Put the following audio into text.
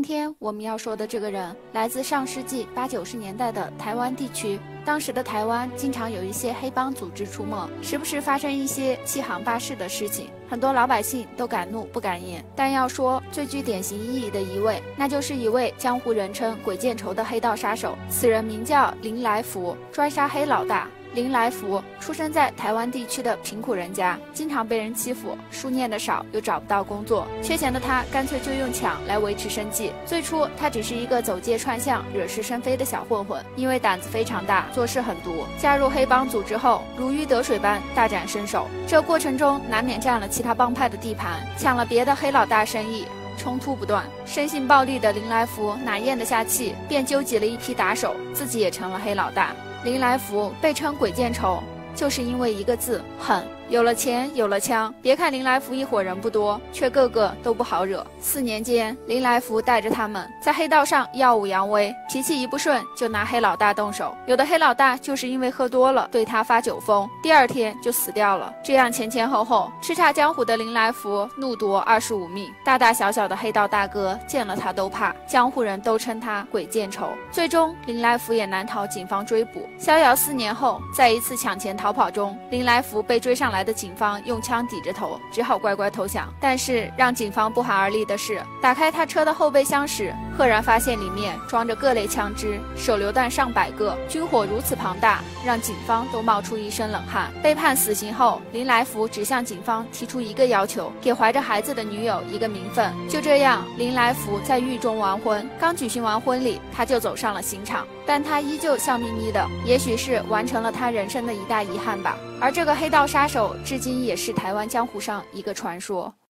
天我们要说的这个人，来自上世纪80、90年代的台湾地区。当时的台湾经常有一些黑帮组织出没，时不时发生一些欺行霸市的事情，很多老百姓都敢怒不敢言。但要说最具典型意义的一位，那就是一位江湖人称鬼见愁的黑道杀手，此人名叫林来福，专杀黑老大。林来福出生在台湾地区的贫苦人家，经常被人欺负，书念得少又找不到工作，缺钱的他干脆就用抢来维持生计。最初他只是一个走街串巷惹是生非的小混混，因为胆子非常大，做事狠毒，加入黑帮组织后如鱼得水般大展身手。这过程中难免占了其他帮派的地盘，抢了别的黑老大生意，冲突不断。生性暴力的林来福哪咽得下气，便纠集了一批打手，自己也成了黑老大。林来福被称鬼见愁，就是因为一个字，狠。有了钱，有了枪，别看林来福一伙人不多，却个个都不好惹。4年间，林来福带着他们在黑道上耀武扬威，脾气一不顺就拿黑老大动手。有的黑老大就是因为喝多了对他发酒疯，第2天就死掉了。这样前后，叱咤江湖的林来福怒夺25命，大大小小的黑道大哥见了他都怕，江湖人都称他鬼见愁。最终，林来福也难逃警方追捕。逍遥4年后，在一次抢钱逃跑中，林来福被追上来的警方用枪抵着头，只好乖乖投降。但是让警方不寒而栗的是，打开他车的后备箱时，赫然发现里面装着各类枪支，手榴弹上百个，军火如此庞大，让警方都冒出一身冷汗。被判死刑后，林来福只向警方提出一个要求，给怀着孩子的女友一个名分。就这样，林来福在狱中完婚，刚举行完婚礼，他就走上了刑场，但他依旧笑眯眯的，也许是完成了他人生的一大遗憾吧。而这个黑道杀手至今也是台湾江湖上一个传说。